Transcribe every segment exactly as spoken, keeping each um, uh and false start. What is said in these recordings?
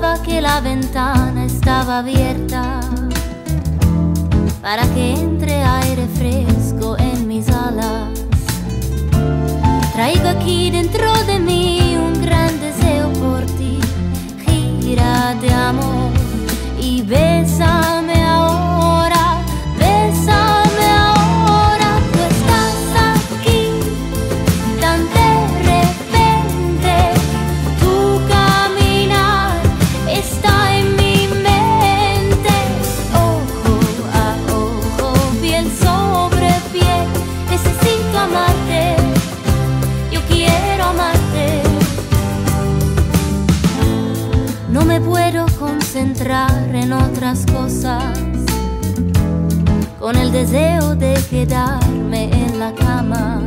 pensaba que la ventana estaba abierta para que entre aire fresco en mis alas. Traigo aquí dentro de mí un gran deseo por ti. Gírate, amor, y bésame ahora, bésame ahora. Tú estás aquí tan de repente, tu caminar está en mi mente. Ojo a ojo, piel sobre piel, necesito amarte, yo quiero amarte. No me puedo concentrar en otras cosas, con el deseo de quedarme en la cama.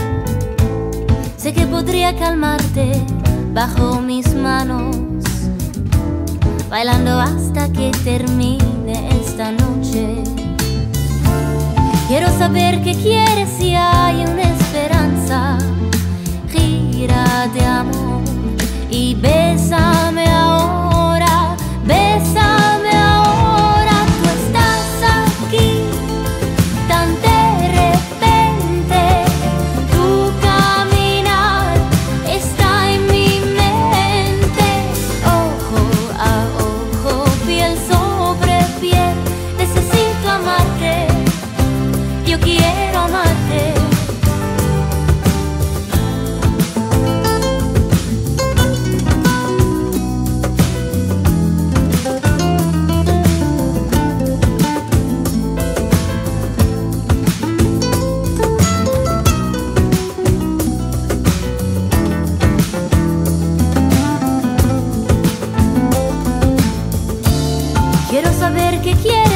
Sé que podría calmarte bajo mis manos, bailando hasta que termine esta noche. Quiero saber qué quieres, si hay una esperanza. Gírate, amor, y bésame ahora, bésame ahora. Tú estás aquí tan de repente, tu caminar está en mi mente. Ojo a ojo, piel sobre piel, necesito amarte, yo quiero amarte. Quiero saber qué quieres.